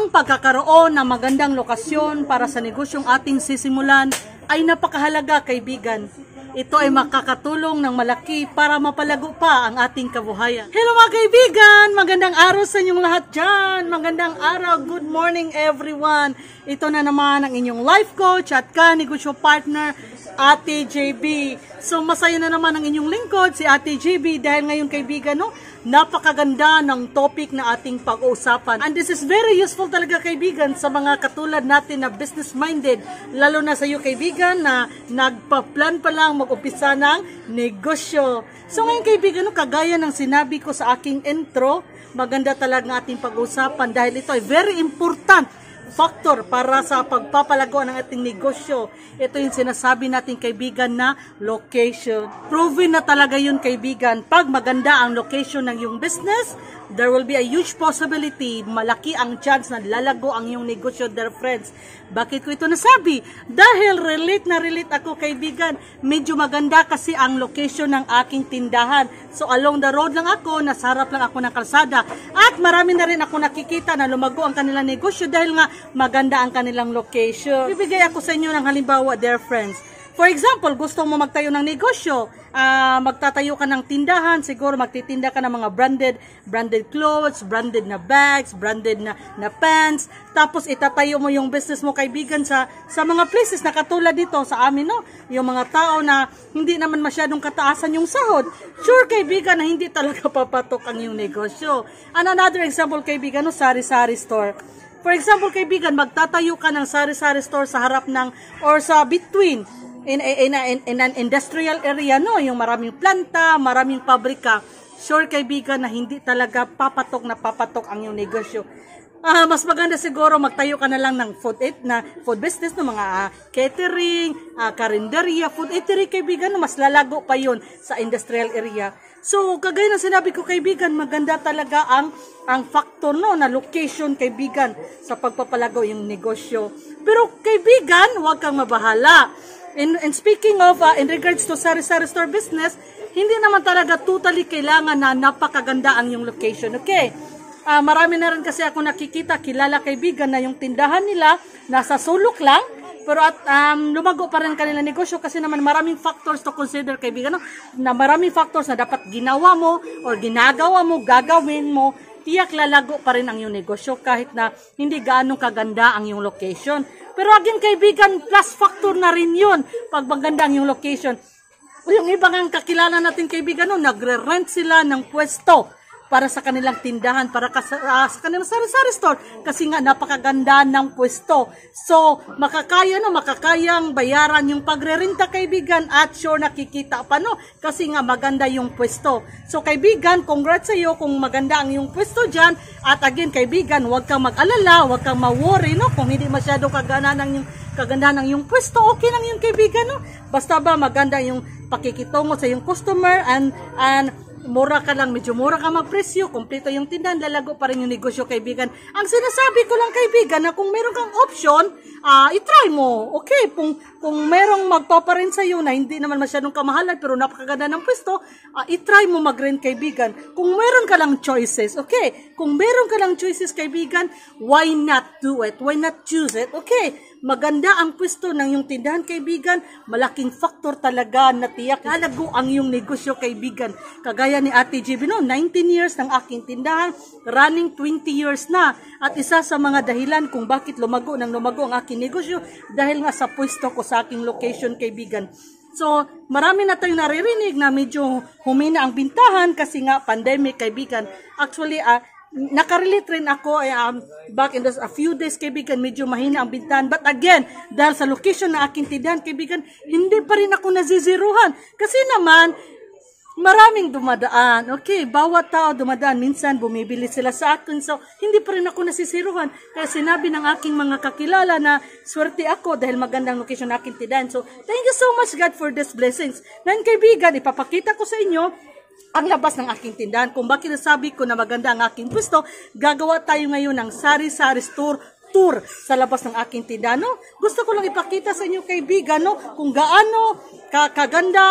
Ang pagkakaroon ng magandang lokasyon para sa negosyong ating sisimulan ay napakahalaga, kaibigan. Ito ay makakatulong ng malaki para mapalago pa ang ating kabuhayan. Hello mga kaibigan! Magandang araw sa inyong lahat dyan! Magandang araw! Good morning everyone! Ito na naman ang inyong life coach at ka-negosyo partner, Ate JB. So masaya na naman ang inyong lingkod, si Ate JB, dahil ngayon kaibigan, napakaganda ng topic na ating pag-uusapan. And this is very useful talaga kaibigan sa mga katulad natin na business-minded, lalo na sa iyo kaibigan na nagpa-plan pa lang mag-umpisa ng negosyo. So ngayon kaibigan, kagaya ng sinabi ko sa aking intro, maganda talaga ng ating pag-uusapan dahil ito ay very important factor para sa pagpapalago ng ating negosyo. Ito yung sinasabi natin kaibigan na location. Proven na talaga yun kaibigan. Pag maganda ang location ng iyong business, there will be a huge possibility, malaki ang chance na lalago ang iyong negosyo, dear friends. Bakit ko ito nasabi? Dahil relate na relate ako kaibigan. Medyo maganda kasi ang location ng aking tindahan. So along the road lang ako, nasa harap lang ako ng kalsada. At marami na rin ako nakikita na lumago ang kanilang negosyo dahil nga maganda ang kanilang location. Bibigay ako sa inyo ng halimbawa, dear friends. For example, gusto mo magtayo ng negosyo, magtatayo ka ng tindahan, siguro magtitinda ka ng mga branded clothes, branded na bags, branded na pants, tapos itatayo mo yung business mo kaibigan sa mga places na katulad dito sa amin, yung mga tao na hindi naman masyadong kataasan yung sahod. Sure kaibigan na hindi talaga papatok ang yung negosyo. And another example kaibigan, sari-sari store. For example kaibigan, magtatayo ka ng sari-sari store sa harap ng or sa between in an industrial area, yung maraming planta, maraming pabrika. Sure kaibigan na hindi talaga papatok ang iyong negosyo. Mas maganda siguro magtayo ka na lang ng food business, mga catering, karinderya, food eatery kaibigan, mas lalago pa yun sa industrial area. So kagaya ng sinabi ko kaibigan, maganda talaga ang factor na location kaibigan sa pagpapalago yung negosyo. Pero kaibigan, huwag kang mabahala. And speaking of, in regards to sari-sari store business, hindi naman talaga totally kailangan na napakaganda ang yung location, okay? Marami na rin kasi ako nakikita, kilala kaibigan na yung tindahan nila nasa sulok lang, pero lumago pa rin kanila negosyo kasi naman maraming factors to consider kaibigan, na maraming factors na dapat ginawa mo or ginagawa mo, gagawin mo, tiyak lalago pa rin ang yung negosyo kahit na hindi gaano kaganda ang yung location. Pero again kaibigan, plus factor na rin yun pag maganda ang yung location. Yung ibang kakilala natin kaibigan, nagre-rent sila ng pwesto para sa kanilang tindahan, para sa kanilang sari-sari store kasi nga napakaganda ng pwesto. So makakayang bayaran yung pagrerenta kaibigan at sure nakikita pa kasi nga maganda yung pwesto. So kaibigan, congrats sa iyo kung maganda ang yung pwesto diyan. At again kaibigan, huwag kang mag-alala, huwag kang ma-worry kung hindi masyado kagandahan ng yung pwesto, okay lang yung kaibigan Basta ba maganda yung pakikitungo sa yung customer and mura ka lang, medyo mura ka magpresyo, kumpleto yung tindahan, lalago pa rin yung negosyo kaibigan. Ang sinasabi ko lang kaibigan na kung meron kang option, itry mo. Okay, kung merong magpaparent sa iyo na hindi naman masyadong kamahalan pero napakaganda ng pwesto, itry mo mag-rent kaibigan. Kung meron ka lang choices, okay? Kung meron ka lang choices kaibigan, why not do it? Why not choose it? Okay? Maganda ang pwesto ng yung tindahan kaibigan, malaking faktor talaga na tiyak lalago ang yung negosyo kaibigan. Kagaya ni Ate JB 19 years ng aking tindahan, running 20 years na. At isa sa mga dahilan kung bakit lumago ang aking negosyo dahil nga sa pwesto ko sa aking location kaibigan. So, marami na tayong naririnig na medyo humina ang bintahan kasi nga pandemic kaibigan. Actually, nakarelate rin ako back in a few days kaibigan, medyo mahina ang bintahan. But again, dahil sa location na aking tindahan kaibigan, hindi pa rin ako naziziruhan. Kasi naman, maraming dumadaan. Okay, bawat tao dumadaan. Minsan, bumibili sila sa akin. So, hindi pa rin ako nasisiruhan. Kaya sinabi ng aking mga kakilala na swerte ako dahil magandang location na aking tindahan. So, thank you so much God for these blessings. Then kaibigan, ipapakita ko sa inyo ang labas ng aking tindahan. Kung bakit nasabi ko na maganda ang aking pwesto, gagawa tayo ngayon ng sari-sari store tour sa labas ng aking tindahan. Gusto ko lang ipakita sa inyo kaibigan kung gaano kaganda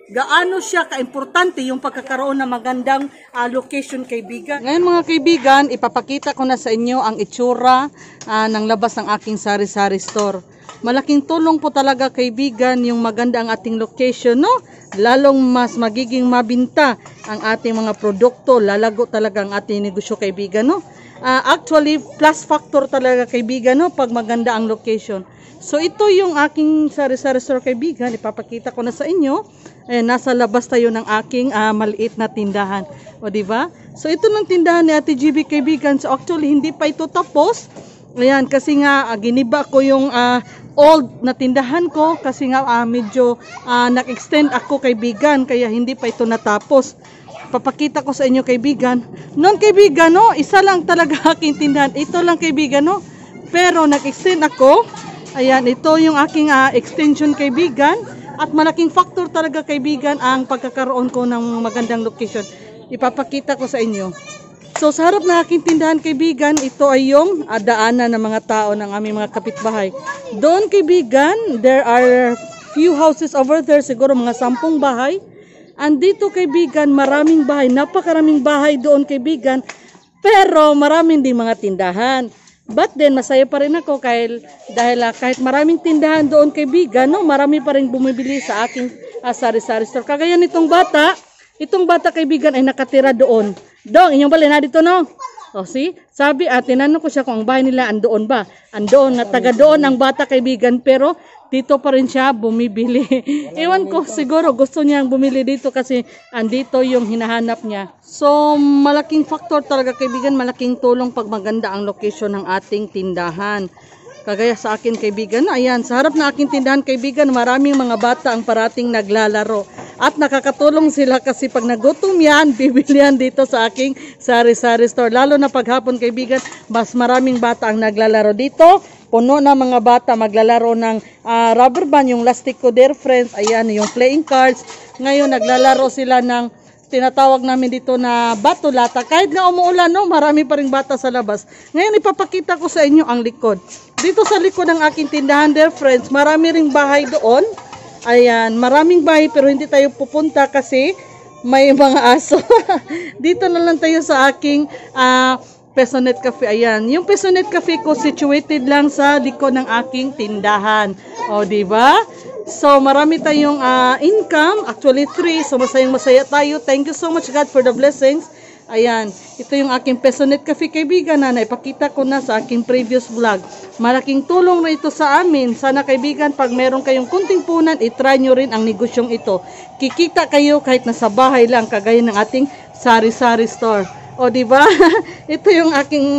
gaano siya kaimportante yung pagkakaroon ng magandang location, kaibigan. Ngayon mga kaibigan, ipapakita ko na sa inyo ang itsura ng labas ng aking sari-sari store. Malaking tulong po talaga kaibigan yung maganda ang ating location, no? Lalong mas magiging mabinta ang ating mga produkto, lalago talaga ang ating negosyo kaibigan, no? Actually, plus factor talaga kaibigan, no? Pag maganda ang location. So ito yung aking sari-sari store kaibigan, ipapakita ko na sa inyo. Ayan, nasa labas tayo ng aking maliit na tindahan. O diba? So ito ng tindahan ni Ate GB kaibigan. So actually hindi pa ito tapos. Ayan, kasi nga giniba ko yung old na tindahan ko kasi nga medyo nag-extend ako kaibigan kaya hindi pa ito natapos. Papakita ko sa inyo kaibigan. Noon kaibigan, no, isa lang talaga aking tindahan. Ito lang kaibigan, no. Pero nag-extend ako. Ayan, ito yung aking extension kaibigan. At malaking factor talaga kaibigan ang pagkakaroon ko ng magandang location. Ipapakita ko sa inyo. So sa harap ng aking tindahan kaibigan, ito ay yung daanan ng mga tao ng aming mga kapitbahay. Doon kaibigan, there are few houses over there, siguro mga 10 bahay. Andito kaibigan, maraming bahay, napakaraming bahay doon kaibigan. Pero maraming din mga tindahan. But then, masaya pa rin ako dahil kahit maraming tindahan doon kaibigan, no, marami pa rin bumibili sa aking sari-sari store. Kagaya nitong bata kaibigan ay nakatira doon. Dong, inyong bali na dito, no? O, see? Sabi, tinanong ko siya kung ang bahay nila andoon ba. Andoon, taga doon ang bata kaibigan, pero dito pa rin siya bumibili. Ewan ko, siguro gusto niyang bumili dito kasi andito yung hinahanap niya. So, malaking factor talaga kaibigan, malaking tulong pag maganda ang location ng ating tindahan. Kagaya sa akin kaibigan, ayan, sa harap na aking tindahan kaibigan, maraming mga bata ang parating naglalaro. At nakakatulong sila kasi pag nagutom yan, bibilihan dito sa aking sari-sari store. Lalo na paghapon kaibigan, mas maraming bata ang naglalaro dito. Puno na mga bata maglalaro ng rubber band, yung plastic ko dear friends, ayan, yung playing cards. Ngayon naglalaro sila ng tinatawag namin dito na bato lata. Kahit nga umuulan, no, marami pa ring bata sa labas. Ngayon ipapakita ko sa inyo ang likod. Dito sa likod ng aking tindahan dear friends, marami ring bahay doon. Ayan, maraming bahay pero hindi tayo pupunta kasi may mga aso. Dito na lang tayo sa aking Pesonet Cafe. Ayan, yung Pesonet Cafe ko situated lang sa likod ng aking tindahan. O, diba? So, marami tayong income. Actually, 3. So, masayang-masaya tayo. Thank you so much God for the blessings. Ayan, ito yung aking Pesonet Cafe kaibigan na naipakita ko na sa aking previous vlog. Malaking tulong na ito sa amin. Sana kaibigan, pag meron kayong kunting punan, itry nyo rin ang negosyong ito. Kikita kayo kahit nasa bahay lang, kagaya ng ating sari-sari store. O, diba? Ito yung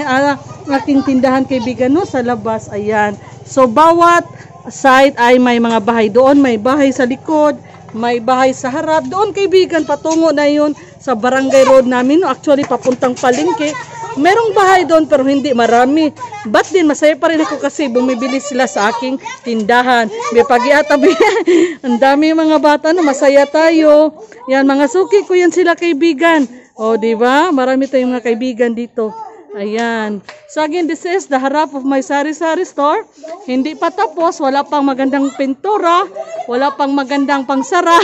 aking tindahan kaibigan, no, sa labas. Ayan. So, bawat side ay may mga bahay doon. May bahay sa likod, may bahay sa harap. Doon kaibigan, patungo na yun sa barangay road namin. No? Actually, papuntang palengke. Merong bahay doon pero hindi marami. But din, masaya pa rin ako kasi bumibili sila sa aking tindahan. May pag-iatabi. Ang dami mga bata na masaya tayo. Yan, mga suki ko yan sila kaibigan. O, diba? Marami tayong mga kaibigan dito. Ayan. So again, this is the harap of my sari-sari store. Hindi pa tapos. Wala pang magandang pintura. Wala pang magandang pangsara.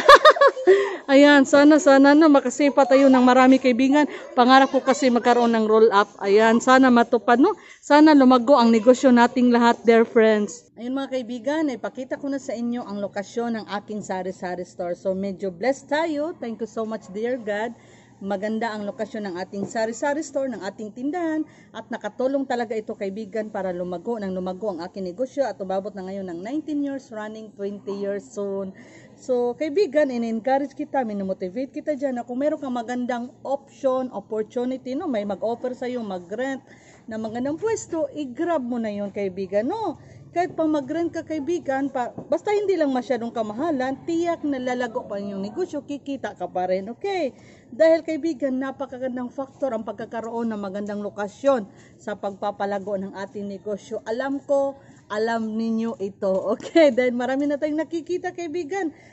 Ayan. Sana na makasipa tayo ng marami kaibigan. Pangarap ko kasi magkaroon ng roll up. Ayan. Sana matupad, no? Sana lumago ang negosyo nating lahat, dear friends. Ayun mga kaibigan, ipakita ko na sa inyo ang lokasyon ng aking sari-sari store. So medyo blessed tayo. Thank you so much, dear God. Maganda ang lokasyon ng ating sari-sari store, ng ating tindahan, at nakatulong talaga ito kaibigan para lumago ang aking negosyo at umabot na ngayon ng 19 years running, 20 years soon. So kaibigan, in-encourage kita, minomotivate kita dyan na kung meron kang magandang opportunity, no, may mag-offer sa'yo, mag-rent na magandang pwesto, i-grab mo na yun kaibigan, no. Kahit pang mag-rent ka kaibigan, basta hindi lang masyadong kamahalan, tiyak na lalago pa yung negosyo, kikita ka pa rin, okay? Dahil kaibigan, napakagandang faktor ang pagkakaroon ng magandang lokasyon sa pagpapalago ng ating negosyo. Alam ko, alam ninyo ito, okay? Dahil marami na tayong nakikita kaibigan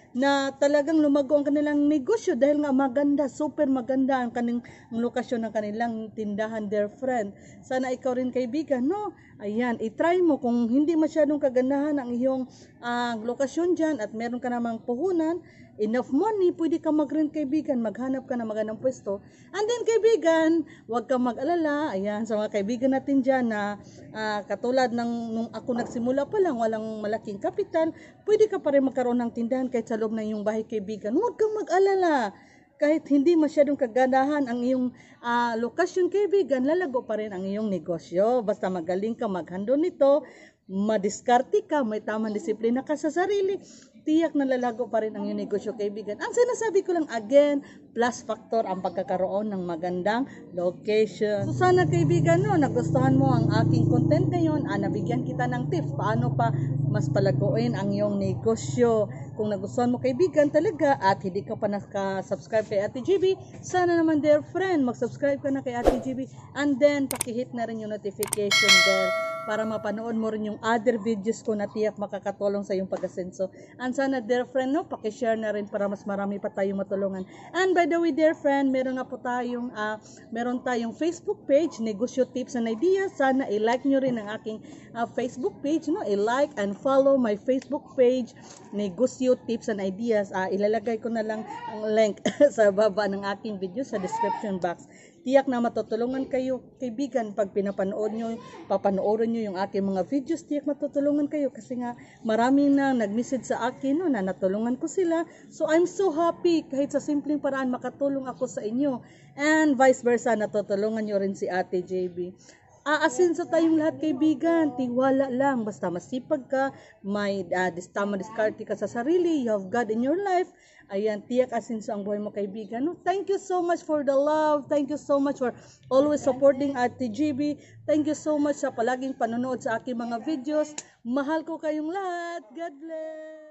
na talagang lumago ang kanilang negosyo dahil nga maganda, super maganda ang kaning lokasyon ng kanilang tindahan, dear friend. Sana ikaw rin kaibigan, no? Ayan, i-try mo kung hindi masyadong kagandahan ang iyong lokasyon dyan at meron ka namang puhunan, enough money, pwede ka mag-rent kaibigan, maghanap ka ng magandang pwesto. And then kaibigan, huwag kang mag-alala, ayan, sa mga kaibigan natin dyan na katulad ng nung ako nagsimula pa lang, walang malaking kapital, pwede ka pa rin magkaroon ng tindahan kahit sa loob ng iyong bahay kaibigan. Huwag kang mag-alala. Kahit hindi masyadong kagandahan ang iyong lokasyon kaibigan, lalago pa rin ang iyong negosyo. Basta magaling ka mag-handle nito, madiskarte ka, may tamang disiplina ka sa sarili, tiyak na lalago pa rin ang iyong negosyo kaibigan. Ang sinasabi ko lang again, plus factor ang pagkakaroon ng magandang location. So sana kaibigan, no, nagustuhan mo ang aking content ngayon, nabigyan kita ng tips paano pa mas palaguin ang iyong negosyo. Kung nagustuhan mo kaibigan talaga at hindi ka pa naka-subscribe kay Ate GB, sana naman dear friend, mag-subscribe ka na kay Ate GB and then pakihit na rin yung notification bell para mapanood mo rin yung other videos ko na tiyak makakatulong sa iyong pag-asenso. And sana dear friend, no, pakishare na rin para mas marami pa tayong matulungan. And by the way dear friend, meron tayong Facebook page, Negosyo Tips and Ideas. Sana i-like nyo rin ang aking Facebook page, no? I-like and follow my Facebook page, Negosyo Tips and Ideas. Ilalagay ko na lang ang link sa baba ng aking video sa description box. Tiyak na matutulungan kayo kaibigan pag papanoorin nyo yung aking mga videos, tiyak matutulungan kayo kasi nga maraming na nag-message sa akin, no, na natulungan ko sila. So I'm so happy kahit sa simpleng paraan makatulong ako sa inyo and vice versa, natutulungan nyo rin si Ate JB. Aasenso tayong lahat kaibigan, tiwala lang, basta masipag ka, may diskarte ka sa sarili, you have God in your life, ayan, tiyak asenso ang buhay mo kaibigan. No? Thank you so much for the love, thank you so much for always supporting Ate GB, thank you so much sa palaging panonood sa aking mga videos, mahal ko kayong lahat, God bless!